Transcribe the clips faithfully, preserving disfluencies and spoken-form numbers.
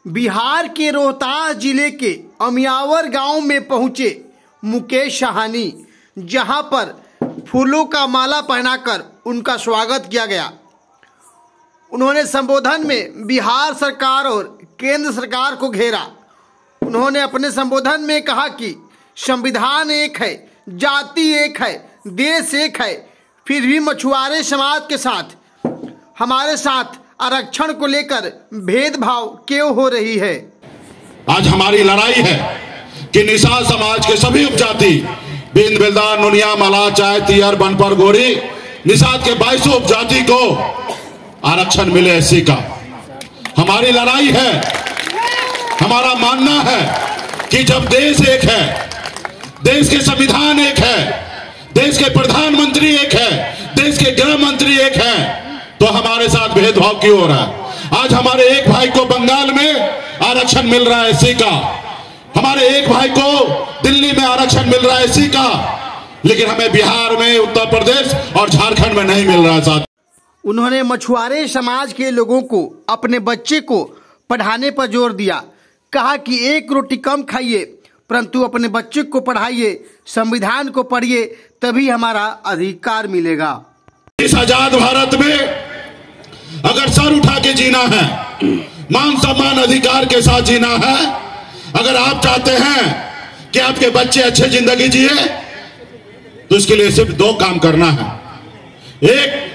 बिहार के रोहतास जिले के अमियावर गांव में पहुंचे मुकेश साहनी, जहां पर फूलों का माला पहनाकर उनका स्वागत किया गया। उन्होंने संबोधन में बिहार सरकार और केंद्र सरकार को घेरा। उन्होंने अपने संबोधन में कहा कि संविधान एक है, जाति एक है, देश एक है, फिर भी मछुआरे समाज के साथ हमारे साथ आरक्षण को लेकर भेदभाव क्यों हो रही है। आज हमारी लड़ाई है कि निषाद समाज के सभी उपजाति बिंद बिल्दार नुनिया मला चाय तियर बनपर गोरी निषाद के बाईस उपजाति को आरक्षण मिले। एससी का हमारी लड़ाई है। हमारा मानना है कि जब देश एक है, देश के संविधान एक है, देश के प्रधानमंत्री एक है, देश के गृह मंत्री एक है, तो हमारे साथ भेदभाव क्यों हो रहा है। आज हमारे एक भाई को बंगाल में आरक्षण मिल रहा है एससी का, हमारे एक भाई को दिल्ली में आरक्षण मिल रहा है एससी का, लेकिन हमें बिहार में, उत्तर प्रदेश और झारखंड में नहीं मिल रहा है। साथ उन्होंने मछुआरे समाज के लोगों को अपने बच्चे को पढ़ाने पर जोर दिया। कहा कि एक रोटी कम खाइए परंतु अपने बच्चे को पढ़ाइए, संविधान को पढ़िए, तभी हमारा अधिकार मिलेगा। इस आजाद भारत में अगर सर उठा के जीना है, मान सम्मान अधिकार के साथ जीना है, अगर आप चाहते हैं कि आपके बच्चे अच्छे जिंदगी जिए, तो इसके लिए सिर्फ दो काम करना है। एक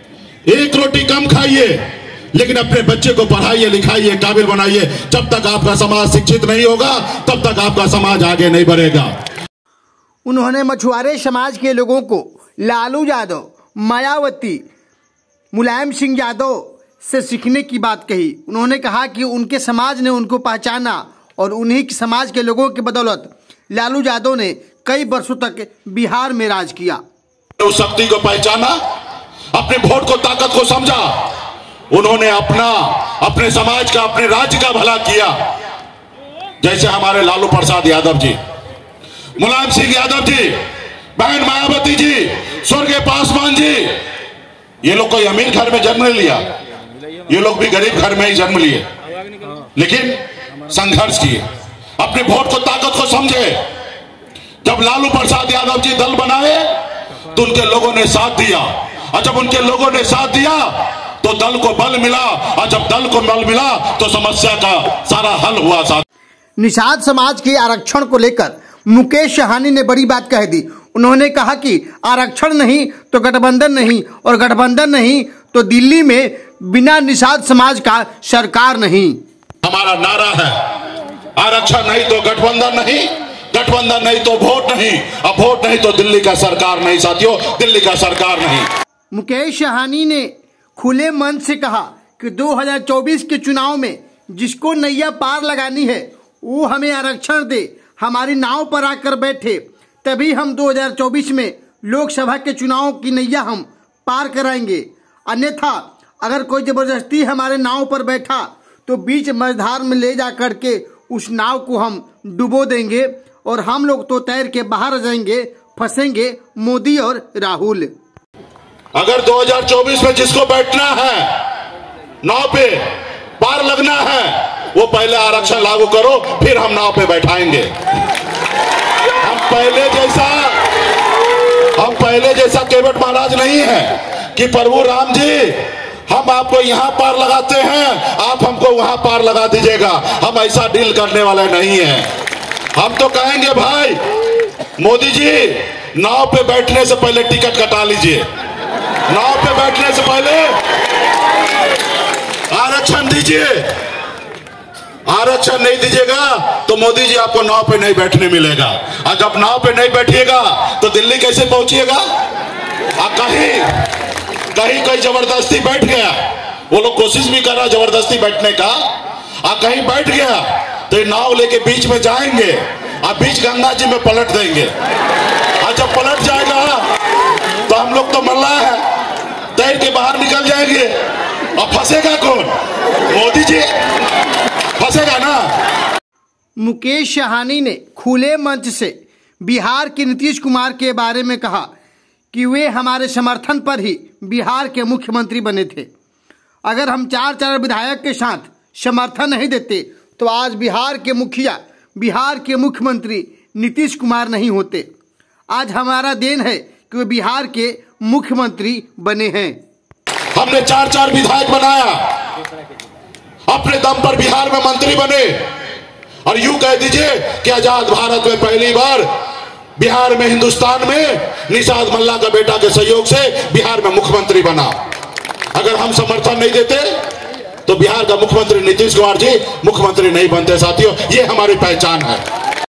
एक रोटी कम खाइए, लेकिन अपने बच्चे को पढ़ाइए, लिखाइए, काबिल बनाइए। जब तक आपका समाज शिक्षित नहीं होगा, तब तक आपका समाज आगे नहीं बढ़ेगा। उन्होंने मछुआरे समाज के लोगों को लालू यादव, मायावती, मुलायम सिंह यादव से सीखने की बात कही। उन्होंने कहा कि उनके समाज ने उनको पहचाना और उन्हीं के समाज के लोगों की बदौलत लालू यादव ने कई वर्षों तक बिहार में राज किया। उस शक्ति को पहचाना, अपने वोट को, ताकत को समझा, उन्होंने अपना, अपने समाज का, अपने राज्य का भला किया। जैसे हमारे लालू प्रसाद यादव जी, मुलायम सिंह यादव जी, बहन मायावती जी, स्वर्गीय पासवान जी, ये लोग कोई अमीर घर में जन्म नहीं लिया, ये लोग भी गरीब घर में ही जन्म लिए, लेकिन संघर्ष किए, अपने वोट को, ताकत को समझे। जब लालू प्रसाद यादव जी दल बनाए तो उनके लोगों ने साथ दिया, और जब उनके लोगों ने साथ दिया तो दल को बल मिला, और जब दल को बल मिला तो समस्या का सारा हल हुआ। साथ निषाद समाज के आरक्षण को लेकर मुकेश साहनी ने बड़ी बात कह दी। उन्होंने कहा कि आरक्षण नहीं तो गठबंधन नहीं, और गठबंधन नहीं तो दिल्ली में बिना निषाद समाज का सरकार नहीं। हमारा नारा है, आरक्षण नहीं तो गठबंधन नहीं, गठबंधन नहीं तो वोट नहीं, अब वोट नहीं तो दिल्ली का सरकार नहीं। साथियों, दिल्ली का सरकार नहीं। मुकेश साहनी ने खुले मन से कहा कि दो हज़ार चौबीस के चुनाव में जिसको नैया पार लगानी है वो हमें आरक्षण दे, हमारी नाव पर आकर बैठे, तभी हम दो हज़ार चौबीस में लोकसभा के चुनाव की नैया हम पार कराएंगे। अन्यथा अगर कोई जबरदस्ती हमारे नाव पर बैठा तो बीच मझधार में ले जा करके उस नाव को हम डुबो देंगे और हम लोग तो तैर के बाहर आ जाएंगे, फंसेंगे मोदी और राहुल। अगर दो हज़ार चौबीस में जिसको बैठना है, नाव पे पार लगना है, वो पहले आरक्षण लागू करो, फिर हम नाव पे बैठाएंगे। हम पहले जैसा हम पहले जैसा केवट महाराज नहीं है कि प्रभु राम जी हम आपको यहाँ पार लगाते हैं, आप हमको वहां पार लगा दीजिएगा। हम ऐसा डील करने वाले नहीं है। हम तो कहेंगे भाई मोदी जी, नाव पे बैठने से पहले टिकट कटा लीजिए, नाव पे बैठने से पहले आरक्षण दीजिए। आरक्षण नहीं दीजिएगा तो मोदी जी आपको नाव पे नहीं बैठने मिलेगा, और जब नाव पे नहीं बैठिएगा तो दिल्ली कैसे पहुंचिएगा। और कहीं कहीं कहीं जबरदस्ती बैठ गया, वो लोग कोशिश भी कर रहा जबरदस्ती बैठने का, और कहीं बैठ गया तो ये नाव लेके बीच में जाएंगे और बीच गंगा जी में पलट देंगे, और जब पलट जाएगा तो हम लोग तो मल्ला है, तैर के बाहर निकल जाएंगे, और फंसेगा कौन? मोदी जी फंसेगा ना। मुकेश साहनी ने खुले मंच से बिहार के नीतीश कुमार के बारे में कहा कि वे हमारे समर्थन पर ही बिहार के मुख्यमंत्री बने थे। अगर हम चार चार विधायक के साथ समर्थन नहीं देते तो आज बिहार के मुखिया, बिहार के मुख्यमंत्री नीतीश कुमार नहीं होते। आज हमारा देन है कि वे बिहार के मुख्यमंत्री बने हैं। हमने चार चार विधायक बनाया, अपने दम पर बिहार में मंत्री बने, और यूं कह दीजिए कि आजाद भारत में पहली बार बिहार में, हिंदुस्तान में निषाद मल्ला का बेटा के सहयोग से बिहार में मुख्यमंत्री बना। अगर हम समर्थन नहीं देते तो बिहार का मुख्यमंत्री नीतीश कुमार जी मुख्यमंत्री नहीं बनते। साथियों, ये हमारी पहचान है।